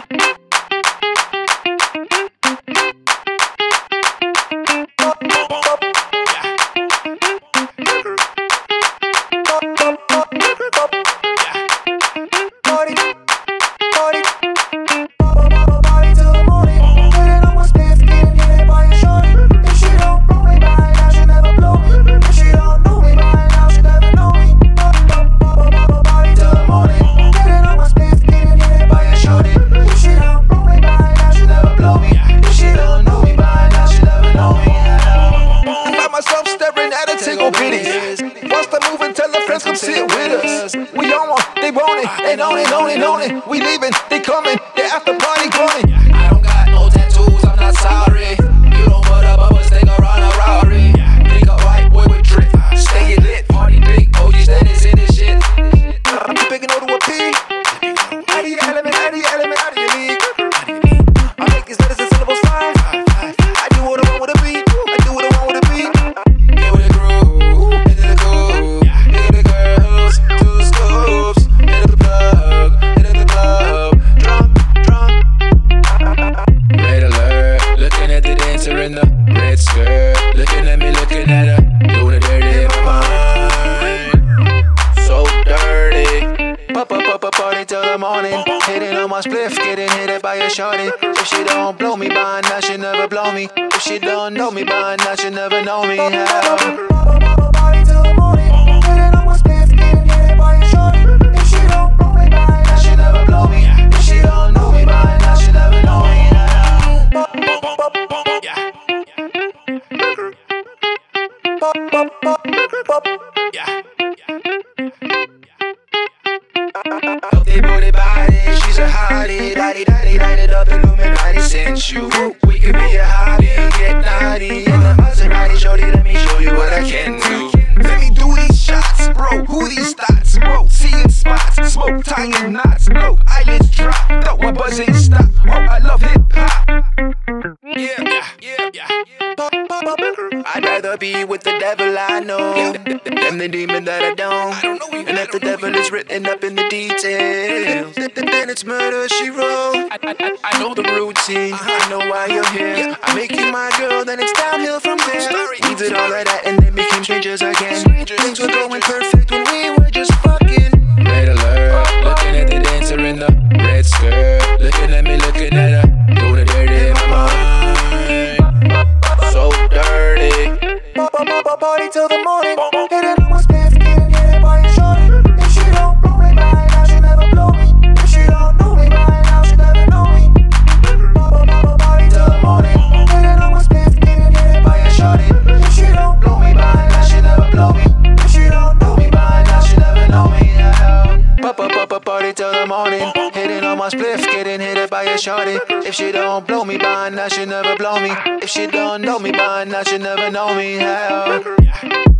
Watch the move and tell the friends come sit with us. We on one, they want it, and on it, on it, on it. We leaving, they coming, they after party going. I don't got no tattoos, I'm not sorry. You don't put up a stick around a Rari. Think a white boy with drip, stay lit, party big, OG status in this shit. I'm picking over to a P. Out of your element, out of your element, out of your league. I make these letters and syllables fly. I do what I want with a beat. I do what I want with a beat. Get with the crew, hit the cool, hit the girls, 2 scoops, hit the plug, hit the club, drunk. Red alert, looking at the dancer in the red skirt, looking at me, looking at her, doing it dirty in my mind, so dirty. Pop, party till the morning, hitting on my spliff, getting hit by a shorty. If she don't blow me by now, she never blow me. If she don't know me by now, she never know me. Party till the morning, hitting on my spliff, getting hit by a shorty. If she don't blow me by now, she never blow me. If she don't know me by now, she never know me. Healthy booty body, she's a hottie. Daddy, light it up, Illuminati sent you. We could be a hobby, get naughty. In the Maserati, shorty, let me show you what I can do. Let me do these shots, bro. Who these thoughts, bro? Seeing spots, smoke, tying knots, bro. Eyelids drop, though my buzzing stop. Oh, I love hip hop. Yeah. I'd rather be with the devil I know than the demon that I don't. And if the devil is written up in the details, then it's murder, she wrote. I know the routine, I know why you're here. I make you my girl, then it's downhill from there. We did all of that and then became strangers again. Things were going perfect when we were just fucking. Red alert, looking at the dancer in the red skirt, looking at me, looking at her, doing it dirty in my mind, so dirty. Party till the morning, hitting on my spliff, getting hit by a shorty. If she don't blow me by now, she never blow me. If she don't know me by now, she never know me. Party till the morning, hitting on my spliff, getting hit by a shorty. If she don't blow me by now, she never blow me. If she don't know me by now, she never know me. Party till the morning, hitting on my spliff, getting hit by a shorty. If she don't blow me by now, she never blow me. If she don't know me by now, she never know me.